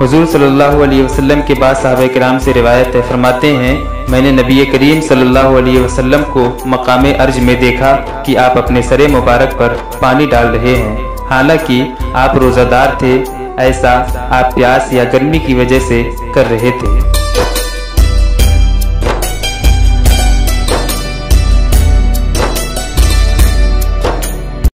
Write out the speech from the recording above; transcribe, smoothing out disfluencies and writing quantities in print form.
हुजूर सल्लल्लाहु अलैहि वसल्लम के बाद सहाबा किराम से रिवायत है, फरमाते हैं मैंने नबी करीम सल्लल्लाहु अलैहि वसल्लम को मकामे अर्ज में देखा कि आप अपने सरे मुबारक पर पानी डाल रहे हैं। हालांकि आप रोज़ादार थे, ऐसा आप प्यास या गर्मी की वजह से कर रहे थे।